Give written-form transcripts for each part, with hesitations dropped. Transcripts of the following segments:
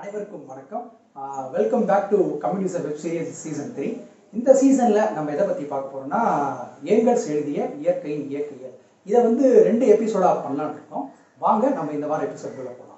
அனைவருக்கும் வணக்கம். Welcome back to communism web series season 3. இந்த சீசனில் நம்ம எதை பற்றி பார்க்க போகிறோம்னா, ஏங்கல்ஸ் எழுதிய இயற்கையின் இயற்கையல். இதை வந்து 2 எபிசோடாக பண்ணலான்னு இருக்கோம். வாங்க நம்ம இந்த வாரம் எபிசோடுக்குள்ள போகலாம்.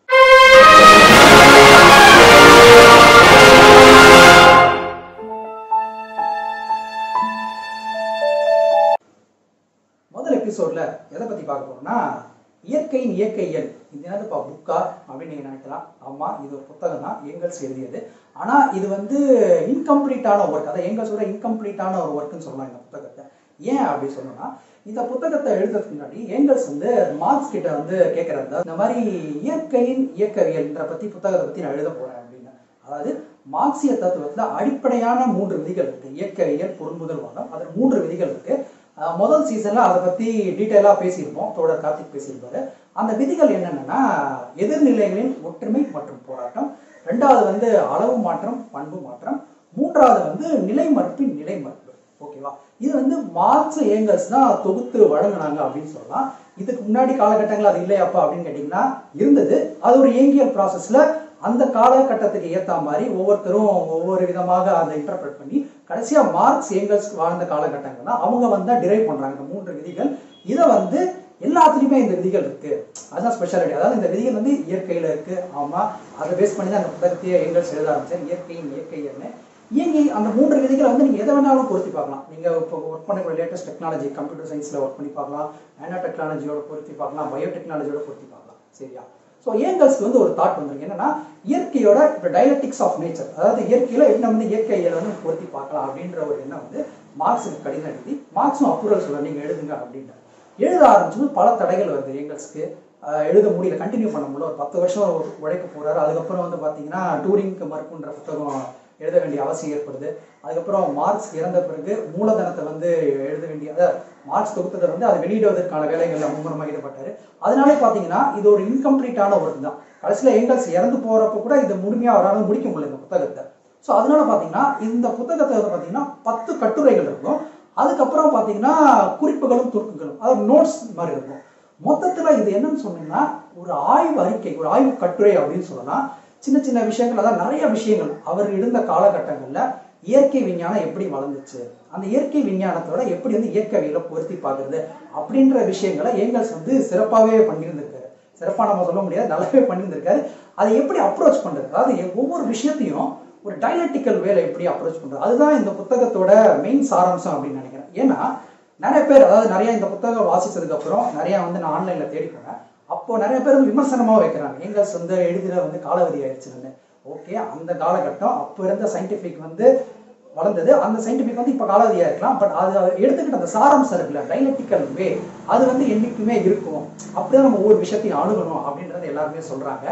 முதல் எபிசோடில் எதை பற்றி பார்க்க போகிறோம்னா, இயற்கையின் இயற்கையல். இது என்னதுப்பா புக்கா அப்படின்னு நீங்கள் நினைக்கலாம். ஆமாம், இது ஒரு புத்தகம் தான், ஏங்கல்ஸ் எழுதியது. ஆனால் இது வந்து இன்கம்ப்ளீட்டான ஒர்க், அதாவது ஏங்கல்ஸோட இன்கம்ப்ளீட்டான ஒரு ஒர்க்குன்னு சொல்லலாம் இந்த புத்தகத்தை. ஏன் அப்படி சொல்லணும்னா, இந்த புத்தகத்தை எழுதுறதுக்கு முன்னாடி ஏங்கல்ஸ் வந்து மார்க்ஸ் கிட்ட வந்து கேட்குறாரு, இந்த மாதிரி இயற்கையின் இயக்கவியல்ன்ற பற்றி புத்தகத்தை பற்றி நான் எழுத போகிறேன் அப்படின்னு. அதாவது மார்க்சிய தத்துவத்தில் அடிப்படையான 3 விதிகள் இருக்குது. இயக்கவியல், பொருள்முதல்வாதம், அதில் 3 விதிகள் இருக்குது. முதல் சீசனில் அதை பற்றி டீட்டெயிலாக பேசியிருப்போம், தோழர் கார்த்திக் பேசியிருப்பாரு. அந்த விதிகள் என்னென்னா, எதிர்நிலைகளின் ஒற்றுமை மற்றும் போராட்டம், 2வது வந்து அளவு மாற்றம், பண்பு மாற்றம், 3வது வந்து நிலைமறுப்பின் நிலைமறுப்பு. ஓகேவா? இது வந்து மார்க்ஸ் ஏங்கல்ஸ் தான் தொகுத்து வழங்கினாங்க அப்படின்னு சொல்லலாம். இதுக்கு முன்னாடி காலகட்டங்கள் அது இல்லையாப்பா அப்படின்னு கேட்டிங்கன்னா இருந்தது. அது ஒரு இயங்கியல் ப்ராசஸில் அந்த காலகட்டத்துக்கு ஏற்ற மாதிரி ஒவ்வொருத்தரும் ஒவ்வொரு விதமாக அதை இன்டர்பிரட் பண்ணி கடைசியாக மார்க்ஸ் ஏங்கல்ஸ் வாழ்ந்த காலகட்டங்கள் தான் அவங்க வந்து டிரைவ் பண்ணுறாங்க இந்த 3 விதிகள். இதை வந்து எல்லாத்துலேயுமே இந்த விதிகள் இருக்குது, அதுதான் ஸ்பெஷாலிட்டி. அதாவது இந்த விதிகள் வந்து இயற்கையில் இருக்குது. ஆமாம், அதை பேஸ் பண்ணி தான் அந்த புத்தகத்தையே ஏங்கல்ஸ் எழுத ஆரம்பிச்சார், இயற்கையின் இயற்கைன்னு. இயங்கி அந்த 3 விதிகளை வந்து நீங்கள் எதை வேணாலும் பொருத்தி பார்க்கலாம். நீங்கள் இப்போ ஒர்க் பண்ணக்கூடிய லேட்டஸ்ட் டெக்னாலஜி, கம்ப்யூட்டர் சயின்ஸில் ஒர்க் பண்ணி பார்க்கலாம், நானோ டெக்னாலஜியோட பொருத்தி பார்க்கலாம், பயோடெக்னாலஜியோட பொருத்தி பார்க்கலாம். சரியா? ஸோ ஏங்கல்ஸ்க்கு வந்து ஒரு தாட் வந்துருக்கு என்னன்னா, இயற்கையோட இப்போ டைலக்டிக்ஸ் ஆஃப் நேச்சர், அதாவது இயற்கையில் என்ன வந்து இயற்கையில் வந்து பொருத்தி பார்க்கலாம் அப்படின்ற ஒரு எண்ணம் வந்து மார்க்ஸுக்கு கடிதம் எழுதி, மார்க்ஸும் அப்ரூவல் சொல்ல நீங்கள் எழுதுங்க அப்படின்ட்டு எழுத ஆரம்பிச்சது. பல தடைகள் வருது ஏங்கல்ஸ்க்கு, எழுத முடியல, கண்டினியூ பண்ண முடியல. ஒரு 10 வருஷம் உழைக்க போகிறாரு. அதுக்கப்புறம் வந்து பார்த்தீங்கன்னா டூரிங்க்கு மறுப்புன்ற புத்தகம் எழுத வேண்டிய அவசியம் ஏற்படுது. அதுக்கப்புறம் மார்க்ஸ் இறந்த பிறகு மூலதனத்தை வந்து எழுத வேண்டிய, அதாவது மார்க்ஸ் தொகுத்ததை வந்து அதை வெளியிடுவதற்கான வேலைகளில் மும்முரமாக ஈடுபட்டார். அதனால பார்த்தீங்கன்னா இது ஒரு இன்கம்ப்ளீட்டான ஒர்க் தான். கடைசியில் ஏங்கல்ஸ் இறந்து போகிறப்ப கூட இதை முழுமையாக அவரால் முடிக்க முடியல இந்த புத்தகத்தை. ஸோ அதனால பார்த்தீங்கன்னா இந்த புத்தகத்தை வந்து பார்த்தீங்கன்னா 10 கட்டுரைகள் இருக்கும். அதுக்கப்புறம் பார்த்தீங்கன்னா குறிப்புகளும் துருக்குகளும், அதாவது நோட்ஸ் மாதிரி இருக்கும். மொத்தத்தில் இது என்னன்னு சொன்னீங்கன்னா ஒரு ஆய்வு அறிக்கை, ஒரு ஆய்வு கட்டுரை அப்படின்னு சொல்லலாம். சின்ன சின்ன விஷயங்கள், அதாவது நிறைய விஷயங்கள் அவர் இருந்த காலகட்டங்களில் இயற்கை விஞ்ஞானம் எப்படி வளர்ந்துச்சு, அந்த இயற்கை விஞ்ஞானத்தோட எப்படி வந்து இயற்கவியலை பொருத்தி பார்க்குறது அப்படின்ற விஷயங்களை ஏங்கல்ஸ் வந்து சிறப்பாகவே பண்ணியிருந்திருக்காரு. சிறப்பாக நம்ம சொல்ல முடியாது, நல்லாவே பண்ணியிருந்திருக்காரு. அதை எப்படி அப்ரோச் பண்ணுறது, அதாவது ஒவ்வொரு விஷயத்தையும் ஒரு டைலக்டிக்கல் வேலை எப்படி அப்ரோச் பண்ணுறது, அதுதான் இந்த புத்தகத்தோட மெயின் சாராம்சம் அப்படின்னு நினைக்கிறேன். ஏன்னா நிறைய பேர், அதாவது நிறைய இந்த புத்தகம் வாசிச்சதுக்கு அப்புறம் நிறைய வந்து நான் ஆன்லைனில் தேடி போனேன். அப்போ நிறைய பேர் வந்து விமர்சனமாக வைக்கிறாங்க, ஏங்கல்ஸ் வந்து எழுதின வந்து காலவதி ஆயிடுச்சுன்னு. ஓகே, அந்த காலகட்டம் அப்போ இருந்த சயின்டிஃபிக் வந்து வளர்ந்தது, அந்த சயின்டிஃபிக் வந்து இப்போ காலவதியாக இருக்கலாம். பட் அது எடுத்துக்கிட்ட அந்த சாராம்சம் இருக்குல்ல, டைலக்டிக்கல் வே, அது வந்து என்றைக்குமே இருக்கும். அப்படிதான் நம்ம ஒவ்வொரு விஷயத்தையும் அணுகணும் அப்படின்றத எல்லாருமே சொல்கிறாங்க.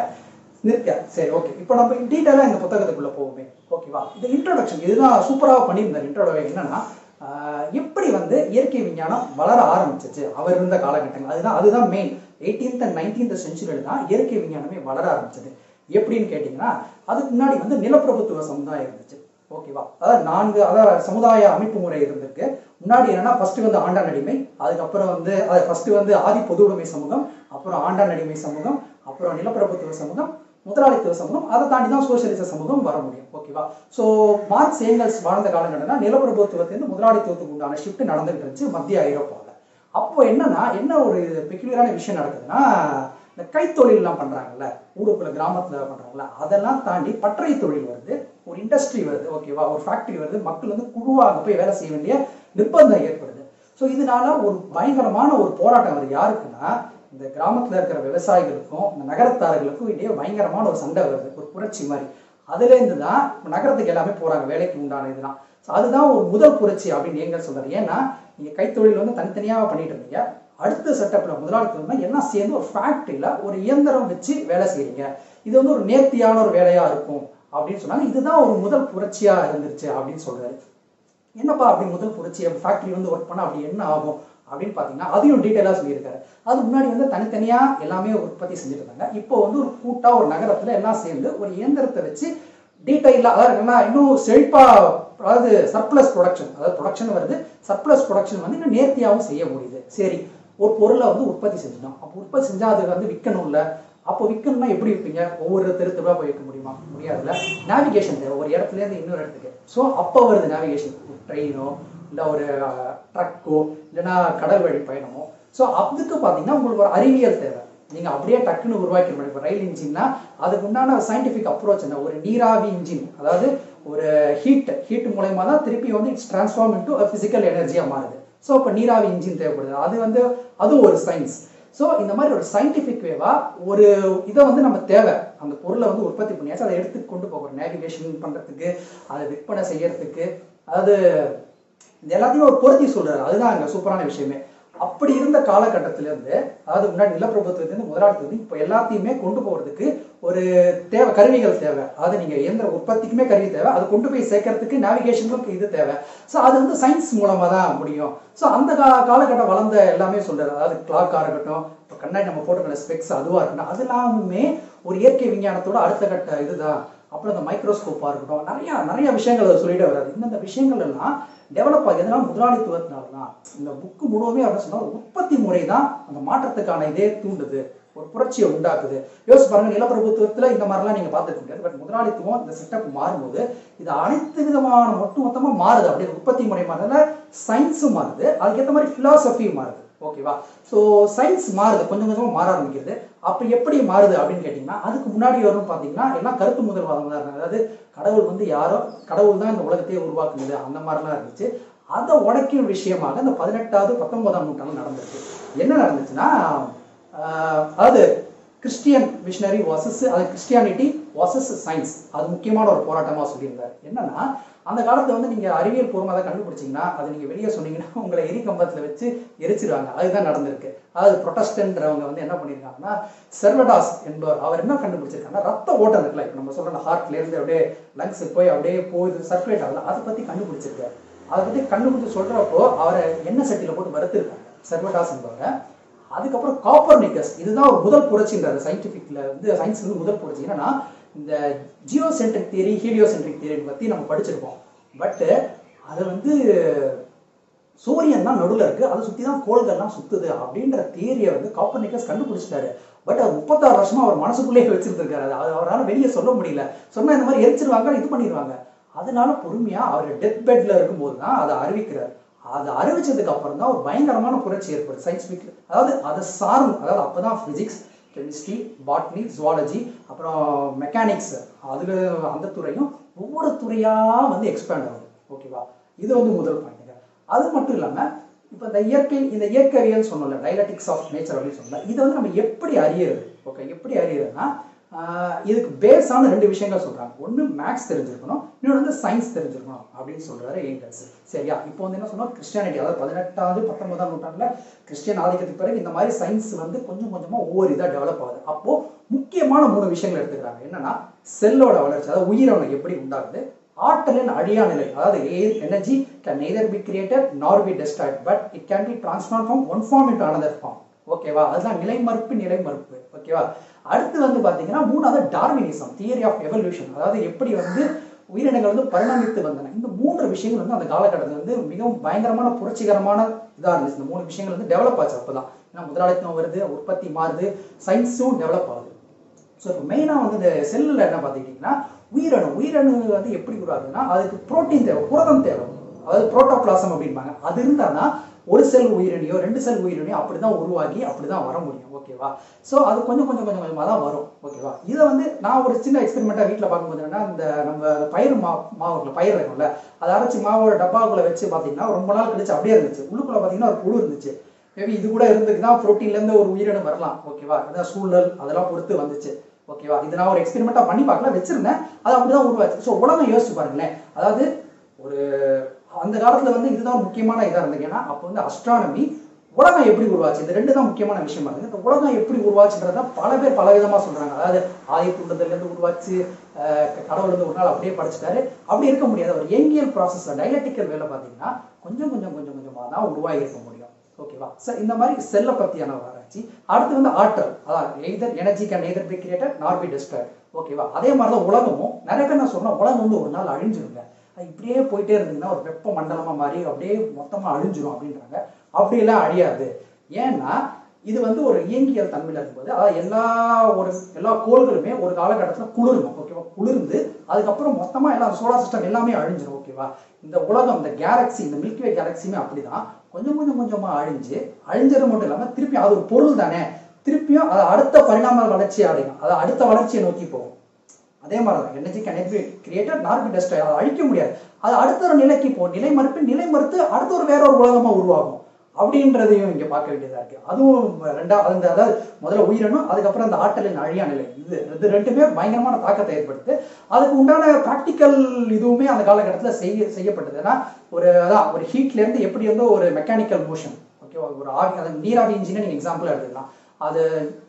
சரி, ஓகே, இப்போ நம்ம டீட்டெயிலாக இந்த புத்தகத்துக்குள்ளே போவோமே. ஓகேவா? இந்த இன்ட்ரோடக்ஷன் இதுதான் சூப்பராக பண்ணியிருந்தார். இன்ட்ரோடக்ஷன் என்னன்னா, எப்படி வந்து இயற்கை விஞ்ஞானம் வளர ஆரம்பிச்சிச்சு அவர் இருந்த காலகட்டங்கள், அதுதான் மெயின். 18th and 19th செஞ்சுரியில் தான் இயற்கை விஞ்ஞானமே வளர ஆரம்பிச்சது. எப்படின்னு கேட்டிங்கன்னா, அதுக்கு முன்னாடி வந்து நிலப்பிரபுத்துவ சமுதாயம் இருந்துச்சு. ஓகேவா? அதாவது சமுதாய அமைப்பு முறை இருந்திருக்கு. முன்னாடி என்னன்னா, ஃபர்ஸ்ட் வந்து ஆண்டான் அடிமை, அதுக்கப்புறம் வந்து ஃபர்ஸ்ட் வந்து ஆதி பொது உடைமை சமூகம், அப்புறம் ஆண்டான் அடிமை சமூகம், அப்புறம் நிலப்பிரபுத்துவ சமூகம், முதலாளித்துவ சமூகம், அதை தாண்டி தான் சோசியலிச சமூகம் வர முடியும். ஓகேவா? ஸோ மார்க்ஸ் ஏங்கல்ஸ் வாழ்ந்த காலங்கள்னா நிலப்பிரபுத்துவத்திலிருந்து முதலாளித்துவத்துக்கு உண்டான ஷிஃப்ட் நடந்துகிட்டு இருந்துச்சு மத்திய ஐரோப்பாவில். அப்போ என்ன ஒரு பெக்யூலரான விஷயம் நடக்குதுன்னா, இந்த கைத்தொழிலெலாம் பண்ணுறாங்கல்ல, ஊருக்குள்ள கிராமத்தில் பண்ணுறாங்கல்ல, அதெல்லாம் தாண்டி பற்றை தொழில் வருது, ஒரு இண்டஸ்ட்ரி வருது. ஓகேவா? ஒரு ஃபேக்ட்ரி வருது, மக்கள் வந்து குழுவாக அங்கே போய் வேலை செய்ய வேண்டிய நிர்பந்தம் ஏற்படுது. ஸோ இதனால ஒரு பயங்கரமான ஒரு போராட்டம் வருது. யாருக்குன்னா, இந்த கிராமத்தில் இருக்கிற விவசாயிகளுக்கும் இந்த நகரத்தார்களுக்கும் இடையே பயங்கரமான ஒரு சண்டை வருது, ஒரு புரட்சி மாதிரி. அதுலேருந்து தான் நகரத்துக்கு எல்லாமே போகிறாங்க, வேலைக்கு உண்டான இதுதான். ஸோ அதுதான் ஒரு முதல் புரட்சி அப்படின்னு ஏங்கல்ஸ் சொல்றாரு. ஏன்னா நீங்கள் கைத்தொழில் வந்து தனித்தனியாக பண்ணிட்டு இருந்தீங்க, அடுத்த செட்டப்பில் முதலாளித்துவம் எல்லாம் சேர்ந்து ஒரு ஃபேக்ட்ரியில் ஒரு இயந்திரம் வச்சு வேலை செய்கிறீங்க, இது வந்து ஒரு நேர்த்தியான ஒரு வேலையாக இருக்கும் அப்படின்னு சொன்னாங்க. இதுதான் ஒரு முதல் புரட்சியாக இருந்துருச்சு அப்படின்னு சொல்கிறாரு. என்னப்பா அப்படி முதல் புரட்சி, ஃபேக்ட்ரி வந்து ஒர்க் பண்ணால் அப்படி என்ன ஆகும் அப்படின்னு பார்த்தீங்கன்னா, அதையும் டீட்டெயிலாக சொல்லியிருக்காரு. அது முன்னாடி வந்து தனித்தனியாக எல்லாமே உற்பத்தி செஞ்சுட்டு இருந்தாங்க. இப்போ வந்து ஒரு கூட்டாக ஒரு நகரத்தில் எல்லாம் சேர்ந்து ஒரு இயந்திரத்தை வச்சு டீட்டெயிலாக, அதாவது என்னன்னா இன்னும் செழிப்பாக, அதாவது சர்ப்ளஸ் ப்ரொடக்ஷன், அதாவது ப்ரொடக்ஷன் வருது, சர்ப்ளஸ் ப்ரொடக்ஷன் வந்து இன்னும் நேர்த்தியாகவும் செய்ய முடியுது. சரி, ஒரு பொருளை வந்து உற்பத்தி செஞ்சிட்டோம், அப்போ உற்பத்தி செஞ்சால் அது வந்து விற்கணும் இல்லை, அப்போ விற்கணும்னா எப்படி விற்பீங்க? ஒவ்வொரு தெருவா போய் விற்க முடியுமா? முடியாதுல்ல. நேவிகேஷன் தேவை ஒரு இடத்துல இருந்து இன்னொரு இடத்துக்கு. ஸோ அப்போ வருது நேவிகேஷன். ட்ரெயினோ இல்லை ஒரு ட்ரக்கோ இல்லைன்னா கடல் வழி பயணமோ. ஸோ அதுக்கு பார்த்தீங்கன்னா உங்களுக்கு ஒரு அறிவியல் தேவை. நீங்கள் அப்படியே டக்குன்னு உருவாக்கி முடியும். இப்போ ரயில் இன்ஜின்னா அதுக்கு உண்டான சயின்டிஃபிக் அப்ரோச் என்ன? ஒரு நீராவி இன்ஜின், அதாவது ஒரு ஹீட் மூலயமா தான் திருப்பி வந்து இட்ஸ் டிரான்ஸ்ஃபார்ம் இன்டு ஃபிசிக்கல் எனர்ஜியாக மாறுது. ஸோ இப்போ நீராவி இன்ஜின் தேவைப்படுது. அதுவும் ஒரு சயின்ஸ். ஸோ இந்த மாதிரி ஒரு சயின்டிஃபிக் வேவா ஒரு இதை வந்து நம்ம தேவை. அந்த பொருளை வந்து உற்பத்தி பண்ணியாச்சு, அதை எடுத்து கொண்டு போகிறோம் நேவிகேஷன் பண்ணுறதுக்கு, அதை விற்பனை செய்யறதுக்கு. அதாவது இது எல்லாத்தையும் ஒரு பொருத்தி சொல்றாரு. அதுதான் அங்கே சூப்பரான விஷயமே. அப்படி இருந்த காலகட்டத்திலிருந்து, அதாவது முன்னாடி நிலப்பிரபுத்துவத்திலிருந்து முதலாளித்துவம் இப்போ எல்லாத்தையுமே கொண்டு போகிறதுக்கு ஒரு தேவை, கருவிகள் தேவை. அதாவது நீங்கள் இயந்திர உற்பத்திக்குமே கருவி தேவை, அதை கொண்டு போய் சேர்க்கறதுக்கு நேவிகேஷனுக்கு இது தேவை. ஸோ அது வந்து சயின்ஸ் மூலமாக தான் முடியும். ஸோ அந்த காலகட்டம் வளர்ந்த எல்லாமே சொல்றாரு. அதாவது கிளாக்காக இருக்கட்டும், இப்போ கண்ணாடி நம்ம போட்டுக்கிற ஸ்பெக்ஸ் அதுவாக இருக்கட்டும், அது எல்லாமே ஒரு இயற்கை விஞ்ஞானத்தோட அடுத்த கட்ட இதுதான். அப்புறம் இந்த மைக்ரோஸ்கோப்பாக இருக்கட்டும், நிறைய விஷயங்கள் சொல்லிட்டு வராது. இந்த விஷயங்கள் எல்லாம் டெவலப் ஆகி எதனால? முதலாளித்துவத்தினால தான். இந்த புக்கு முழுவதுமே அப்படின்னு சொன்னால் உற்பத்தி முறை தான் அந்த மாற்றத்துக்கான இதே தூண்டுது, ஒரு புரட்சியை உண்டாக்குது. யோசிச்சு பாருங்க, நிலப்பிரபுத்துவத்தில் இந்த மாதிரிலாம் நீங்கள் பார்த்துக்க முடியாது. பட் முதலாளித்துவம் இந்த செட்டப் மாறும்போது இது அனைத்து விதமான மொத்தமாக மாறுது. அப்படியே உற்பத்தி முறை மாறுறதுனால சயின்ஸும் மாறுது, அதுக்கேற்ற மாதிரி ஃபிலாசபியும் மாறுது. ஓகேவா? ஸோ சயின்ஸ் மாறுது, கொஞ்சம் கொஞ்சமாக மாற ஆரம்பிக்கிறது. அப்போ எப்படி மாறுது அப்படின்னு கேட்டிங்கன்னா, அதுக்கு முன்னாடி வரும் பார்த்தீங்கன்னா எல்லாம் கருத்து முதல்வாதம் தான் இருந்தாங்க. அதாவது கடவுள் வந்து யாரோ, கடவுள் தான் இந்த உலகத்தையே உருவாக்குனது, அந்த மாதிரிலாம் இருந்துச்சு. அதை உடைக்கும் விஷயமாக இந்த 18வது 19ஆம் நூற்றாண்டு நடந்திருக்கு. என்ன நடந்துச்சுன்னா, அதாவது கிறிஸ்டியன் மிஷனரி வாசஸ், அது கிறிஸ்டியானிட்டி வாசஸ் சயின்ஸ், அது முக்கியமான ஒரு போராட்டமாக சொல்லியிருந்தார். என்னன்னா, அந்த காலத்தில் வந்து நீங்கள் அறிவியல் பூர்வமாக அதை கண்டுபிடிச்சிங்கன்னா, அதை நீங்கள் வெளியே சொன்னீங்கன்னா உங்களை எரிகம்பத்தில் வச்சு எரிச்சிருவாங்க. அதுதான் நடந்திருக்கு. அதாவது ப்ரொட்டஸ்டன்றவங்க வந்து என்ன பண்ணியிருக்காங்கன்னா, செர்வடாஸ் என்பவர், அவர் என்ன கண்டுபிடிச்சிருக்காங்கன்னா, ரத்த ஓட்டம் இருக்குல்ல, இப்போ நம்ம சொல்கிற ஹார்ட்லேருந்து அப்படியே லங்ஸுக்கு போய் அப்படியே போகுது, சர்க்குலேட் ஆகல, அதை பற்றி கண்டுபிடிச்சிருக்காரு. அதை பற்றி கண்டுபிடிச்சி சொல்கிறப்போ அவரை எண்ணெய் சட்டியில் போட்டு வறுத்துருக்காங்க, செர்வடாஸ் என்பவரை. அதுக்கப்புறம் காப்பர்னிக்கஸ், இதுதான் ஒரு முதல் புரட்சின்றாரு சயின்டிஃபிக்ல வந்து, சயின்ஸ் வந்து முதல் புரட்சி. என்னன்னா, இந்த ஜியோசென்ட்ரிக் தியரி, ஹீலியோசென்ட்ரிக் தியரி பற்றி நம்ம படிச்சிருப்போம். பட்டு அது வந்து சூரியன் தான் நடுவில் இருக்குது, அதை சுற்றி தான் கோள்கள்லாம் சுற்றுது அப்படின்ற தியரியை வந்து காப்பர்னிக்கஸ் கண்டுபிடிச்சிட்டாரு. பட் அது 36 வருஷமா அவர் மனசுக்குள்ளேயே வச்சிருந்துருக்காரு. அது அவரால் வெளியே சொல்ல முடியல. சொன்னால் இந்த மாதிரி எரிச்சிருவாங்க, இது பண்ணிடுவாங்க. அதனால பொறுமையாக அவர் டெத் பெட்ல இருக்கும்போது தான் அதை அறிவிக்கிறார். அதை அறிவிச்சதுக்கு அப்புறம் தான் ஒரு பயங்கரமான புரட்சி ஏற்படுது சயின்ஸ் வீக்ல. அதாவது அதை சார்ந்து, அதாவது அப்போதான் ஃபிசிக்ஸ், கெமிஸ்ட்ரி, பாட்னி, ஜுவாலஜி, அப்புறம் மெக்கானிக்ஸ், அதில் அந்த துறையும் ஒவ்வொரு துறையாக வந்து எக்ஸ்பேண்ட் ஆகுது. ஓகேவா? இது வந்து முதல் பாயிண்ட்டுங்க. அது மட்டும் இல்லாமல் இப்போ இந்த இயற்கையல் சொன்னோம்ல, டைலக்டிக்ஸ் ஆஃப் நேச்சர் அப்படின்னு சொன்னல, இதை வந்து நம்ம எப்படி அறியறது? ஓகே, எப்படி அறியறதுன்னா, இதுக்கு பேஸான 2 விஷயங்கள் சொல்கிறாங்க. ஒன்று மேக்ஸ் தெரிஞ்சிருக்கணும், இன்னொன்று வந்து சயின்ஸ் தெரிஞ்சிருக்கணும் அப்படின்னு சொல்கிறாரு ஏங்கல்ஸ். சரியா? இப்போ வந்து என்ன சொன்னோம், கிறிஸ்டியானிட்டி, அதாவது 18வது 19ஆம் நூற்றாண்டில் கிறிஸ்டியன் ஆதிக்கத்துக்கு பிறகு இந்த மாதிரி சயின்ஸ் வந்து கொஞ்சம் கொஞ்சமாக ஒவ்வொரு இதாக டெவலப் ஆகுது. அப்போது முக்கியமான 3 விஷயங்கள் எடுத்துக்கிறாங்க. என்னன்னா, செல்லோட வளர்ச்சி, அதாவது உயிரணு எப்படி உண்டாகுது, ஆற்றலின் அழியா நிலை, அதாவது energy can neither be created nor be destroyed but it can be transformed from one form into another form. ஓகேவா? அதுதான் நிலை மறுப்பு. ஓகேவா? அடுத்து வந்து பார்த்தீங்கன்னா 3வது டார்வினிசம், தியரி ஆஃப் எவல்யூஷன், அதாவது எப்படி வந்து உயிரினங்கள் வந்து பரிணமித்து வந்தன. இந்த 3 விஷயங்கள் வந்து அந்த காலகட்டத்தில் வந்து மிகவும் பயங்கரமான புரட்சிகரமான இதாக இருந்துச்சு. இந்த 3 விஷயங்கள் வந்து டெவலப் ஆச்சு அப்போதான். ஏன்னா முதலாளித்துவம் வருது, உற்பத்தி மாறுது, சயின்ஸும் டெவலப் ஆகுது. ஸோ இப்போ மெயினாக வந்து இந்த செல்லில் என்ன பார்த்துக்கிட்டிங்கன்னா, உயிரணு வந்து எப்படி உருவாகுதுன்னா, அதுக்கு புரோட்டீன் தேவை, புரதம் தேவை, அதாவது புரோட்டோபிளாசம் அப்படின்பாங்க. அது இருந்தால் தான் ஒரு செல் உயிரணியோ 2 செல் உயிரணியோ அப்படி தான் உருவாகி அப்படி தான் வர முடியும். ஓகேவா? ஸோ அது கொஞ்சமாக தான் வரும். ஓகேவா? இதை வந்து நான் ஒரு சின்ன எக்ஸ்பெரிமெண்ட்டாக வீட்டில் பார்க்கும்போது என்னன்னா, இந்த நம்ம பயிர் மாவுக்குள்ள பயிர் இருக்கும்ல, அதை அரைச்சி மாவோட டப்பாக்குள்ளே வச்சு பார்த்தீங்கன்னா ரொம்ப நாள் கழிச்சு அப்படியே இருந்துச்சு. உள்ளுக்குள்ளே பார்த்தீங்கன்னா ஒரு புழு இருந்துச்சு. மேபி இது கூட இருந்துக்கு தான் ப்ரோட்டீன்லேருந்து ஒரு உயிரினம் வரலாம். ஓகேவா? அதான் சூழல் அதெல்லாம் பொறுத்து வந்துச்சு. ஓகேவா? இது நான் ஒரு எக்ஸ்பெரிமெண்ட்டாக பண்ணி பார்க்கல, வச்சிருந்தேன், அது அப்படிதான் உருவாச்சு. ஸோ உலகம் யோசிச்சு பாருங்களேன், அதாவது ஒரு அந்த காலத்தில் வந்து இதுதான் முக்கியமான இதாக இருந்தது. ஏன்னா அப்போ வந்து அஸ்ட்ரானமி, உலகம் எப்படி உருவாச்சு, இந்த 2 தான் முக்கியமான விஷயமா இருக்குது. இந்த உலகம் எப்படி உருவாச்சுன்றத பல பேர் பல விதமாக சொல்கிறாங்க. அதாவது ஆதித்துள்ளதுலேருந்து உருவாச்சு, கடவுள் வந்து ஒரு நாள் அப்படியே படிச்சுட்டாரு, அப்படி இருக்க முடியாது. ஒரு எங்கியல் ப்ராசஸில் டைலக்டிக்கல் வேலை பார்த்தீங்கன்னா கொஞ்சமாக தான் உருவாகி இருக்க முடியும். ஓகேவா? சார் இந்த மாதிரி செல்லை பற்றியான ஆராய்ச்சி. அடுத்து வந்து ஆற்றல், அதான் either energy can neither be created nor be destroyed. ஓகேவா? அதே மாதிரி தான் உலகமும், நிறைய பேர் நான் சொன்னேன், உலகம் வந்து ஒரு நாள் அழிஞ்சிருங்க, அது இப்படியே போயிட்டே இருந்தீங்கன்னா ஒரு வெப்ப மண்டலமாக மாறி அப்படியே மொத்தமாக அழிஞ்சிரும் அப்படின்றாங்க. அப்படியெல்லாம் அழியாது. ஏன்னா இது வந்து ஒரு இயங்கியல் தன்மையில் இருக்கும்போது அதாவது எல்லா கோள்களுமே ஒரு காலகட்டத்தில் குளிரணும், ஓகேவா? குளிர்ந்து அதுக்கப்புறம் மொத்தமாக எல்லாம் சோலார் சிஸ்டம் எல்லாமே அழிஞ்சிடும், ஓகேவா? இந்த உலகம், இந்த கேலக்சி, இந்த மில்கிவே கேலக்சியுமே அப்படிதான் கொஞ்சமாக அழிஞ்சது மட்டும் இல்லாமல் திருப்பி அது ஒரு பொருள் தானே, திருப்பியும் அது அடுத்த பரிணாம வளர்ச்சியை அடையும், அது அடுத்த வளர்ச்சியை நோக்கி போகும். அதே மாதிரி தான் energy can be created not be destroyed, அதை அழிக்க முடியாது, அது அடுத்த ஒரு நிலைக்கு போகும், நிலை மறுத்து அடுத்த ஒரு வேற ஒரு உலகமாக உருவாகும் அப்படின்றதையும் இங்கே பார்க்க வேண்டியதாக இருக்கு. அதுவும் ரெண்டாவது அதாவது முதல்ல உயிரணும், அதுக்கப்புறம் அந்த ஆற்றலின் அழியா நிலை, இது ரெண்டுமே பயங்கரமான தாக்கத்தை ஏற்படுத்து. அதுக்கு உண்டான ப்ராக்டிக்கல் இதுவுமே அந்த காலகட்டத்தில் செய்யப்பட்டது. ஏன்னா ஒரு ஹீட்லேருந்து எப்படி வந்து ஒரு மெக்கானிக்கல் மோஷன், ஓகேவா? ஒரு ஆவி, அது நீராவி இன்ஜினை நீங்கள் எக்ஸாம்பிளாக எடுத்துக்கலாம். அது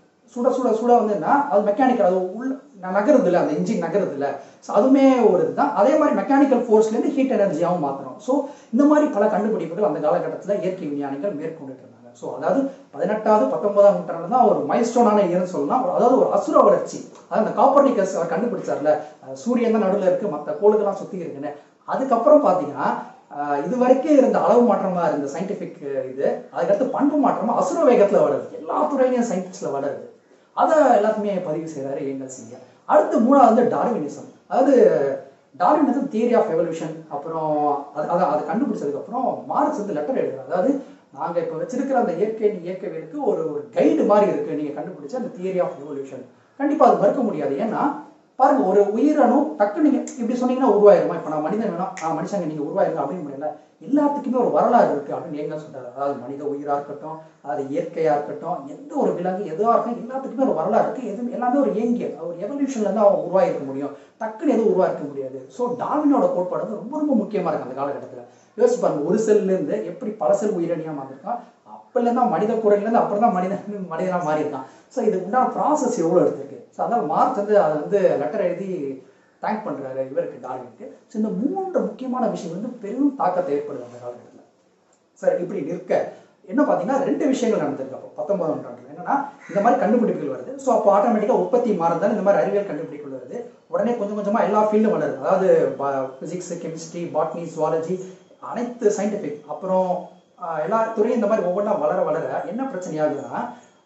சுட வந்துன்னா அது மெக்கானிக்கல், அது உள்ள நகருது இல்லை, அந்த இன்ஜின் நகருது இல்லை. ஸோ அதுவுமே ஒரு இதுதான். அதே மாதிரி மெக்கானிக்கல் ஃபோர்ஸ்லேருந்து ஹீட் எனர்ஜியாகவும் மாற்றணும். ஸோ இந்த மாதிரி பல கண்டுபிடிப்புகள் அந்த காலகட்டத்தில் இயற்கை விஞ்ஞானிகள் மேற்கொண்டுட்டு இருந்தாங்க. ஸோ அதாவது 18வது 19ஆம் நூற்றாண்டு தான் ஒரு மைல்ஸ்டோனான இயர்னு சொல்லலாம். அதாவது ஒரு அசுர வளர்ச்சி. அதாவது அந்த காப்பர்னிக்கஸ் அவர் கண்டுபிடிச்சார்ல, சூரியன் தான் நடுவில் இருக்கு, மற்ற கோளுக்கெல்லாம் சுற்றி இருக்குன்னு. அதுக்கப்புறம் பார்த்தீங்கன்னா இது வரைக்கும் இருந்த அளவு மாற்றமா இருந்த சயின்டிபிக் இது, அதுக்கடுத்து பண்பு மாற்றமா அசுர வேகத்தில் வளருது, எல்லா துறையிலையும் சயின்டிஸ்ட்ல வளருது. அதை எல்லாத்துமே பதிவு செய்கிறாரு ஏங்கல்ஸ். அடுத்து மூணாவது வந்து டார்வினிசம். அதாவது டார்வினிசம் தியரி ஆஃப் எவல்யூஷன். அப்புறம் அதை கண்டுபிடிச்சதுக்கப்புறம் மார்க்ஸ் வந்து லெட்டர் எழுதுறாரு. அதாவது நாங்கள் இப்போ வச்சிருக்கிற அந்த இயற்கைவியலுக்கு ஒரு ஒரு மாதிரி இருக்கு, நீங்கள் கண்டுபிடிச்ச அந்த தியரி ஆஃப் எவல்யூஷன். கண்டிப்பாக அது மறுக்க முடியாது. ஏன்னா பாருங்க, ஒரு உயிரணு டக்கு நீங்க இப்படி சொன்னீங்கன்னா உருவாயிருமா? இப்போ நான் மனிதன் வேணும், மனுஷங்க நீங்க உருவாயிருங்க அப்படின்னு முடியல. எல்லாத்துக்குமே ஒரு வரலாறு இருக்கு அப்படின்னு ஏங்க சொல்றாரு. அதாவது மனித உயிரா இருக்கட்டும், அது இயற்கையா இருக்கட்டும், எந்த ஒரு விலங்கு எதுவாக இருக்கும், எல்லாத்துக்குமே ஒரு வரலாறு இருக்கு. எல்லாமே ஒரு இயங்கியல், ஒரு எவல்யூஷன்ல இருந்து அவன் உருவாயிருக்க முடியும், டக்குன்னு எதுவும் உருவாக்க முடியாது. ஸோ டார்வினோட கோட்பாடு வந்து ரொம்ப ரொம்ப முக்கியமா இருக்கு அந்த காலகட்டத்தில். யோசிச்சு பாருங்க, ஒரு செல்ல இருந்து எப்படி பல செல் உயிரணியா மாறிருக்கான், அப்பலேருந்து மனித குரல்லேருந்து அப்புறம் தான் மனிதனா மாறி இருக்கான். ஸோ இதுக்கு உண்டான ப்ராசஸ் எவ்வளோ எடுத்திருக்கு. ஸோ அதனால் மார்க்ஸ் வந்து அதை வந்து லெட்டர் எழுதி தேங்க் பண்ணுறாரு இவருக்கு, டார்வினுக்கு. ஸோ இந்த 3 முக்கியமான விஷயம் வந்து பெரும் தாக்கத்தை ஏற்படுது அந்த காலகட்டத்தில். சார் இப்படி நிற்க என்ன பார்த்தீங்கன்னா 2 விஷயங்கள் நடந்திருக்கு அப்போ 19ஆம் நூற்றாண்டில். என்னன்னா இந்த மாதிரி கண்டுபிடிப்புகள் வருது. ஸோ அப்போ ஆட்டோமேட்டிக்காக உற்பத்தி மாறுதால் இந்த மாதிரி அறிவியல் கண்டுபிடிப்புகள் வருது. உடனே கொஞ்சமாக எல்லா ஃபீல்டும் வளருது. அதாவது ஃபிசிக்ஸ், கெமிஸ்ட்ரி, பாட்னி, ஜுவாலஜி, அனைத்து சயின்டிஃபிக், அப்புறம் எல்லா துறையும் இந்த மாதிரி ஒவ்வொன்றா வளர என்ன பிரச்சனை ஆகுதுன்னா,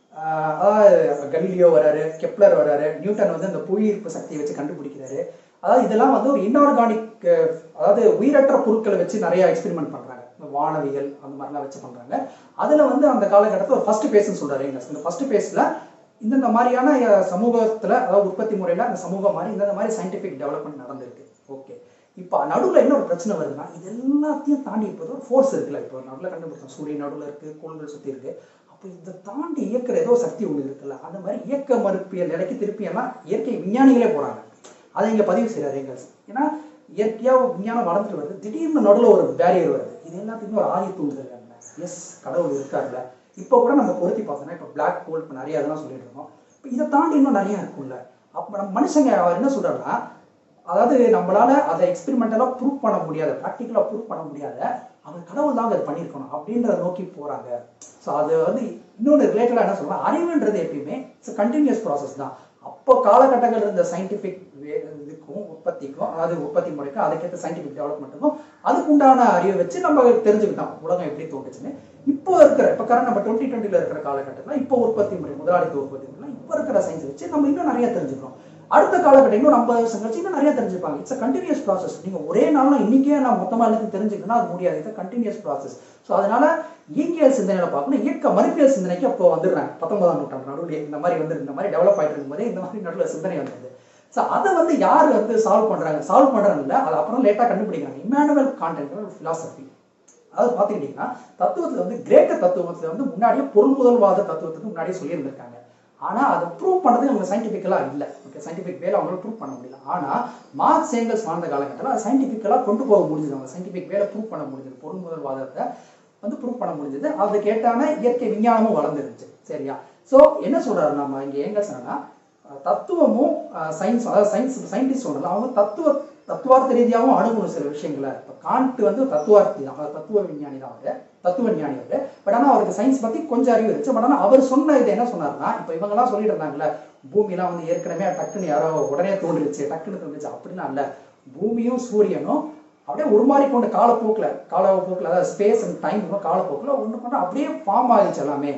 கலீலியோ வராரு, கெப்லர் வராரு, நியூட்டன் வந்து அந்த புவி ஈர்ப்பு சக்தியை வச்சு கண்டுபிடிக்கிறாரு. அதாவது இதெல்லாம் வந்து ஒரு இன்ஆர்கானிக், அதாவது உயிரற்ற பொருட்களை வச்சு நிறைய எக்ஸ்பெரிமெண்ட் பண்றாங்க, வானவியல் அந்த மாதிரிலாம் வச்சு பண்றாங்க. அதுல வந்து அந்த காலகட்டத்தில் ஒரு ஃபர்ஸ்ட் பேஸ்ன்னு சொல்றாரு எங்கல்ஸ். இந்த ஃபர்ஸ்ட் பேஸ்ல இந்த மாதிரியான சமூகத்துல, அதாவது உற்பத்தி முறையில அந்த சமூகம் மாதிரி இந்த மாதிரி சயின்டிபிக் டெவலப்மெண்ட் நடந்திருக்கு. ஓகே, இப்போ நடுவில் என்ன ஒரு பிரச்சனை வருதுன்னா, இது எல்லாத்தையும் தாண்டி இப்போ ஒரு ஃபோர்ஸ் இருக்குல்ல, இப்போ நடுவில் கண்டுபிடிச்சோம், சூரியன் நடுவில் இருக்கு, கோள்கள் சுற்றி இருக்கு. அப்போ இதை தாண்டி இயக்கிற ஏதோ சக்தி ஒன்று இருக்குல்ல, அந்த மாதிரி இயக்க மறுப்பியல் நிலைக்கு திருப்பி எல்லாம் இயற்கை விஞ்ஞானிகளே போறாங்க. அதை இங்கே பதிவு செய்கிறார் எங்கல்ஸ். ஏன்னா இயற்கையாக விஞ்ஞானம் வளர்ந்துட்டு வருது, திடீர்னு நடுவில் ஒரு பேரியர் வருது. இது எல்லாத்துக்குமே ஒரு ஆதி தூண்டுதல். எஸ், கடவுள் இருக்காருல்ல. இப்போ கூட நம்ம பொருத்தி பார்த்தோம்னா, இப்போ பிளாக் ஹோல், இப்போ நிறைய அதெல்லாம் சொல்லிட்டு இருக்கோம். இப்போ இதை தாண்டி இன்னும் நிறைய இருக்கும்ல. அப்போ நம்ம மனுஷங்க அவர் என்ன சொல்றாருன்னா, அதாவது நம்மளால அதை எக்ஸ்பெரிமெண்டலாக ப்ரூவ் பண்ண முடியாத, ப்ராக்டிக்கலாக ப்ரூவ் பண்ண முடியாத, அவங்க கடவுள் தான் அதை பண்ணியிருக்கணும் அப்படின்றத நோக்கி போறாங்க. ஸோ அது வந்து இன்னொன்று ரிலேட்டடாக என்ன சொல்லுவாங்க, அறிவுன்றது எப்பயுமே இட்ஸ் கண்டினியூஸ் ப்ராசஸ் தான். அப்போ காலகட்டங்கள் இருந்த சயின்டிஃபிக் இதுக்கும் உற்பத்திக்கும், அதாவது உற்பத்தி முறைக்கும் அதுக்கேற்ற சயின்டிஃபிக் டெவலப்மெண்ட்டுக்கும் அதுக்கு உண்டான அறிவை வச்சு நம்ம தெரிஞ்சுக்கிட்டோம் உலகம் எப்படி தோன்றுச்சுன்னு. இப்போ கரண்ட் நம்ம 2020 இருக்கிற காலகட்டத்தில் இப்போ உற்பத்தி முறை, முதலாளித்துவ உற்பத்தி முறை, இப்போ இருக்கிற சயின்ஸ் வச்சு நம்ம இன்னும் நிறைய தெரிஞ்சுக்கிறோம். அடுத்த காலகட்டம் இன்னும் 50 வருஷம் கழிச்சு இன்னும் நிறைய தெரிஞ்சுப்பாங்க. It's continuous process. நீங்கள் ஒரே நாள்லாம் இன்னைக்கே நான் மொத்தமாக எல்லாத்தையும் தெரிஞ்சுக்கணும்னா அது முடியாது. It's continuous process. ஸோ அதனால இயங்கியல் சிந்தனையில பார்க்கணும், இயக்க மறுப்பியல் சிந்தனைக்கு அப்போ வந்துடுறாங்க 19ஆம் நூற்றாண்டு நடுவில். இந்த மாதிரி வந்து இந்த மாதிரி டெவலப் ஆகிட்டு இருக்கும்போதே இந்த மாதிரி நடுவில் சிந்தனை வந்தது. ஸோ அதை வந்து யார் வந்து சால்வ் பண்ணுறாங்க இல்லை, அது அப்புறம் லேட்டாக கண்டுபிடிக்கிறாங்க. இம்மானுவேல் கான்ட் ஒரு ஃபிலாசபி. அதாவது பார்த்துக்கிட்டிங்கன்னா தத்துவத்தில் வந்து கிரேக்க தத்துவத்தில் வந்து முன்னாடியே பொருள்முதல்வாத தத்துவத்துக்கு முன்னாடியே சொல்லியிருந்திருக்காங்க. ஆனால் அதை ப்ரூவ் பண்ணது அவங்க சயின்டிஃபிக்கலாக இல்லை. ஓகே, சயின்டிஃபிக் வேலை அவங்களால ப்ரூவ் பண்ண முடியல. ஆனால் மார்க்ஸ் ஏங்கல்ஸ் வாழ்ந்த காலகட்டத்தில் அது சயின்டிஃபிக்கலாக கொண்டு போக முடிஞ்சது. அவங்க சயின்டிஃபிக் வேலை ப்ரூவ் பண்ண முடிஞ்சது, பொருள்முதல்வாதத்தை வந்து ப்ரூவ் பண்ண முடிஞ்சது. அது கேட்டான இயற்கை விஞ்ஞானமும் வளர்ந்துருந்துச்சு. சரியா? ஸோ என்ன சொல்றாரு நம்ம இங்கே ஏங்கல்ஸ் என்னன்னா, தத்துவமும் சயின்ஸ், அதாவது சயின்டிஸ்ட் சொல்லலாம், அவங்க தத்துவார்த்த ரீதியாகவும் அணுகணும் சில விஷயங்களை. இப்போ காண்ட் வந்து தத்துவார்த்தி தான், தத்துவ விஞ்ஞானி தான் அவர், தத்துவ விஞ்ஞானி அவர். பட் ஆனால் அவருக்கு சயின்ஸ் பற்றி கொஞ்சம் அறிவு இருந்துச்சு. பட் ஆனால் அவர் சொன்ன இது என்ன சொன்னார்னா, இப்போ இவங்கெல்லாம் சொல்லிட்டு இருந்தாங்கல்ல, பூமியெல்லாம் வந்து ஏற்கனவே டக்குன்னு யாரோ உடனே தோன்றுச்சு, டக்குன்னு தோன்றுச்சு அப்படின்னா இல்லை. பூமியும் சூரியனும் அப்படியே உருமாறிக்கொண்டு காலப்போக்கில், அதாவது ஸ்பேஸ் அண்ட் டைம் காலப்போக்கில் ஒன்று கொண்டு அப்படியே ஃபார்ம் ஆகிடுச்சு எல்லாமே.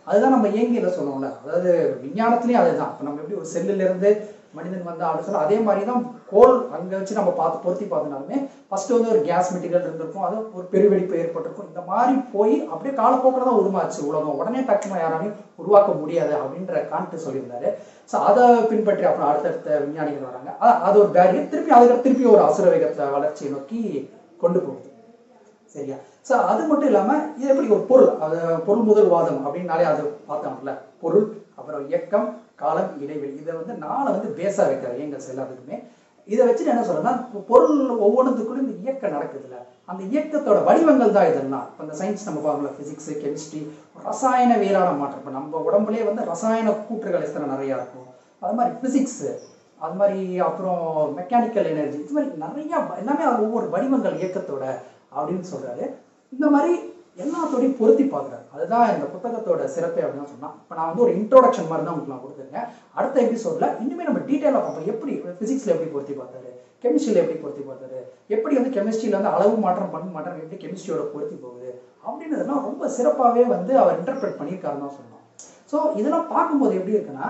அதுதான் நம்ம இயங்கியல சொல்லுவோம்ல, அதாவது விஞ்ஞானத்துலேயும் அதுதான். இப்போ நம்ம எப்படி ஒரு செல்லிலிருந்து மனிதன் வந்தா அப்படின்னு சொன்னா அதே மாதிரி தான் கோல் அங்கே வச்சு நம்ம பார்த்து பொருத்தி பார்த்தனாலுமே ஃபர்ஸ்ட் வந்து ஒரு கேஸ் மெட்டீரியல் இருந்திருக்கும், அது ஒரு பெருவெடிப்பு ஏற்பட்டிருக்கும். இந்த மாதிரி போய் அப்படியே காலப்போக்கில் தான் உருமாச்சு உலகம். உடனே டக்குனு யாராலையும் உருவாக்க முடியாது அப்படின்ற கான்ட்டு சொல்லியிருந்தாரு. ஸோ அதை பின்பற்றி அப்புறம் அடுத்தடுத்த விஞ்ஞானிகள் வராங்க. அது ஒரு பேரியர், திருப்பி ஒரு அசுர வேகத்தை வளர்ச்சியை நோக்கி கொண்டு போகுது. சரியா? ஸோ அது மட்டும் இல்லாமல் இது எப்படி ஒரு பொருள், அது பொருள் முதல் வாதம் அப்படின்னாலே அது பார்த்தோம்ல, பொருள் அப்புறம் இயக்கம் காலம் இடைவெளி, இதை வந்து நாளை வந்து பேஸாக வைக்கிறார் ஏங்கல்ஸ் எல்லாத்துக்குமே. இதை வச்சுட்டு என்ன சொல்றேன்னா, பொருள் ஒவ்வொன்றுத்துக்குள்ள இந்த இயக்கம் நடக்குதுல்ல, அந்த இயக்கத்தோட வடிவங்கள் தான் இதெல்லாம். இப்போ இந்த சயின்ஸ் நம்ம பார்க்கல, பிசிக்ஸ் கெமிஸ்ட்ரி ரசாயன வேளாண் மாற்றம். இப்போ நம்ம உடம்புலேயே வந்து ரசாயன கூற்றுகள் எத்தனை நிறையா இருக்கும், அது மாதிரி பிசிக்ஸ், அது மாதிரி அப்புறம் மெக்கானிக்கல் எனர்ஜி, இது மாதிரி நிறையா எல்லாமே அது ஒவ்வொரு வடிவங்கள் இயக்கத்தோட அப்படின்னு சொல்றாரு. இந்த மாதிரி எல்லாத்தோடையும் பொருத்தி பார்க்குறாரு. அதுதான் இந்த புத்தகத்தோட சிறப்பே அப்படின்னு சொன்னால். இப்போ நான் வந்து ஒரு இன்ட்ரோடக்ஷன் மாதிரி தான் உங்களுக்கு நான் கொடுத்துருக்கேன். அடுத்த எபிசோட்ல இன்னுமே நம்ம டீட்டெயிலாக பார்ப்போம். எப்படி பிசிக்ஸ்ல எப்படி பொருத்தி பார்த்தாரு, கெமிஸ்ட்ரியில் எப்படி பொருத்தி பார்த்தாரு, எப்படி வந்து கெமிஸ்ட்ரியில் வந்து அளவு மாற்றம் பண்ண மாற்றம் எப்படி கெமிஸ்ட்ரியோட பொருத்தி போகுது அப்படின்றதெல்லாம் ரொம்ப சிறப்பாகவே வந்து அவர் இன்டர்பிரேட் பண்ணியிருக்காருன்னு தான் சொல்லணும். ஸோ இதெல்லாம் பார்க்கும்போது எப்படி இருக்குன்னா,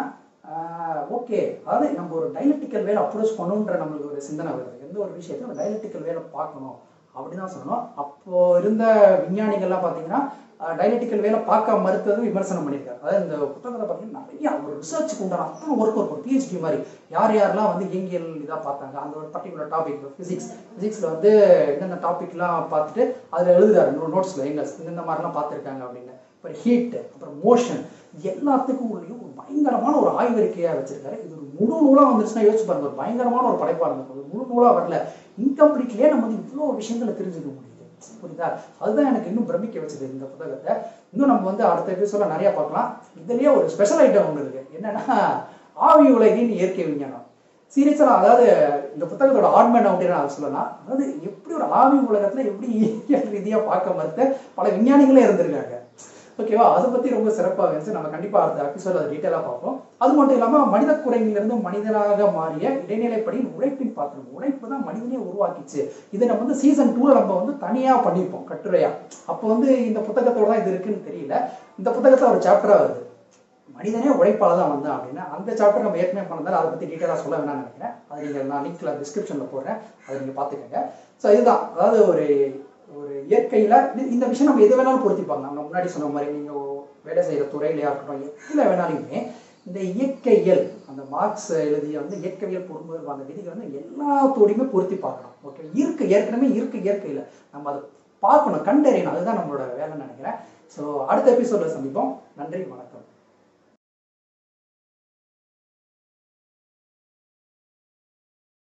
ஓகே, அதாவது நம்ம ஒரு டைலக்டிக்கல் வேலை அப்ரோச் பண்ணணுன்ற நம்மளுக்கு ஒரு சிந்தனை வருது. எந்த ஒரு விஷயத்தையும் நம்ம டைலக்டிக்கல் வேலை பார்க்கணும் அப்படின்னு தான் சொல்லணும். அப்போ இருந்த விஞ்ஞானிகள்லாம் பார்த்தீங்கன்னா டைலக்டிக்கல் வேலை பார்க்க மறுத்தது விமர்சனம் பண்ணியிருக்காரு. அதாவது இந்த புத்தகத்தை பார்த்தீங்கன்னா நிறைய ஒரு ரிசர்ச்சுக்கு உண்டான அத்தனை ஒர்க் இருக்கும், பிஹெச்டி மாதிரி. யாரெல்லாம் வந்து இயங்கியல் இதாக பார்த்தாங்க, அந்த ஒரு பர்டிகுலர் டாபிக் ஃபிசிக்ஸில் வந்து என்னென்ன டாபிக்லாம் பார்த்துட்டு அதில் எழுதுறாரு நோட்ஸில் எங்கல்ஸ் இந்த மாதிரிலாம் பார்த்துருக்காங்க அப்படின்னு. அப்புறம் ஹீட், அப்புறம் மோஷன், எல்லாத்துக்கும் உள்ளேயும் ஒரு பயங்கரமான ஒரு ஆய்வறிக்கையாக வச்சிருக்காரு. இது ஒரு முழு நூலாக வந்துருச்சுன்னா யோசிச்சு பாருங்க, ஒரு பயங்கரமான ஒரு படைப்பாக இருந்தது. முழு நூலாக வரல, இன்கம்ப்ளீட்லேயே நம்ம வந்து இவ்வளோ விஷயங்களை தெரிஞ்சுக்க முடியுது. புரியுதா? அதுதான் எனக்கு இன்னும் பிரமிக்க வச்சது இந்த புத்தகத்தை. இன்னும் நம்ம வந்து அடுத்த எபிசோட நிறைய பார்க்கலாம். இதுலயே ஒரு ஸ்பெஷல் ஐட்டம் ஒன்று இருக்கு, என்னன்னா ஆவி உலகின் இயற்கை விஞ்ஞானம். சீரியஸா, அதாவது இந்த புத்தகத்தோட ஆட்மேன் அப்படின்னு நான் சொல்லலாம். அதாவது எப்படி ஒரு ஆவி உலகத்துல எப்படி இயற்கை ரீதியா பார்க்க மறுத்த பல விஞ்ஞானிகளே இருந்திருக்காங்க. ஓகேவா? அதை பத்தி ரொம்ப சிறப்பாக இருந்துச்சு. நம்ம கண்டிப்பா அடுத்த எபிசோட அதை டீட்டெயிலா பார்ப்போம். அது மட்டும் இல்லாம மனித குரங்கிலிருந்து மனிதனாக மாறிய இடைநிலைப்படியின் உழைப்பின் பாத்திரம். உழைப்பு தான் மனிதனே உருவாக்கிச்சு. இதை நம்ம வந்து சீசன் 2ல நம்ம வந்து தனியா பண்ணியிருப்போம் கட்டுரையா. அப்போ வந்து இந்த புத்தகத்தோட தான் இது இருக்குன்னு தெரியல. இந்த புத்தகத்துல ஒரு சாப்டரா வருது, மனிதனே உழைப்பால தான் வந்தான் அப்படின்னு. அந்த சாப்டர் நம்ம ஏற்கனவே பண்ணதால அதை பத்தி டீட்டெயிலா சொல்ல வேணாம்னு நினைக்கிறேன். அது நீங்க நான் லிங்க்ல டிஸ்கிரிப்ஷன்ல போடுறேன், அதை நீங்க பாத்துக்கோங்க. ஸோ இதுதான், அதாவது ஒரு இயற்கையில இந்த விஷயம் நம்ம எது வேணாலும் பொருத்திப்பாங்க. நம்ம முன்னாடி சொன்ன மாதிரி நீங்க வேலை செய்யற துறையிலையா இருக்கட்டும், எதுல வேணாலுமே இந்த இயற்கையியல், அந்த மார்க்ஸ் எழுதிய வந்து இயற்கையியல் பொறுமுதல் அந்த விதிகள் வந்து எல்லாத்தோடையுமே பொருத்தி பார்க்கணும். ஓகே, இருக்கு, ஏற்கனவே இருக்கு இயற்கையில, நம்ம அதை பார்க்கணும், கண்டறியணும். அதுதான் நம்மளோட வேலைன்னு நினைக்கிறேன். ஸோ அடுத்த எபிசோட்ல சந்திப்போம். நன்றி, வணக்கம்.